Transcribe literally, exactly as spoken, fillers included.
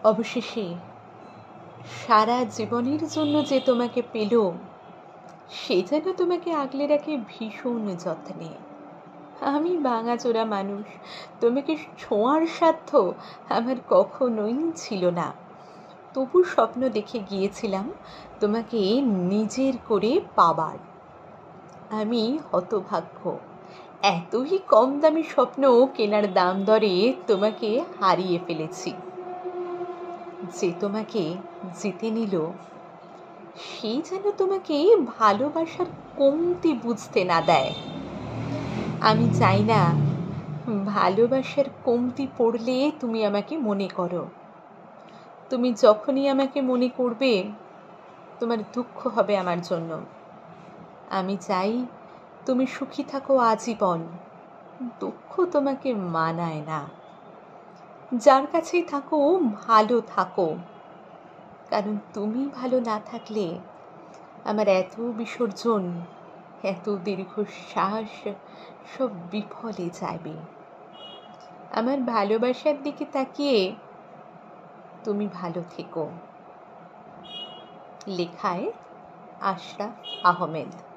অবশেষে সারা জীবনের জন্য যে তোমাকে পেল, সে যেন তোমাকে আগলে রাখে ভীষণ যত্নে। আমি ভাঙাচোরা মানুষ, তোমাকে ছোঁয়ার সাধ্য আমার কখনোই ছিল না। তবু স্বপ্ন দেখে গিয়েছিলাম তোমাকে নিজের করে পাবার। আমি হতভাগ্য, এতই কম দামি স্বপ্ন কেনার দাম দরে তোমাকে হারিয়ে ফেলেছি। যে তোমাকে জিতে নিল, সে যেন তোমাকে ভালোবাসার কমতি বুঝতে না দেয়। আমি চাই না ভালোবাসার কমতি পড়লে তুমি আমাকে মনে করো। তুমি যখনই আমাকে মনে করবে, তোমার দুঃখ হবে আমার জন্য। আমি চাই তুমি সুখী থাকো আজীবন। দুঃখ তোমাকে মানায় না। যার কাছেই থাকো ভালো থাকো, কারণ তুমি ভালো না থাকলে আমার এত বিসর্জন, এত দীর্ঘশ্বাস সব বিফলে যাবে। আমার ভালোবাসার দিকে তাকিয়ে তুমি ভালো থেকো। লেখায় আশরাফ আহমেদ।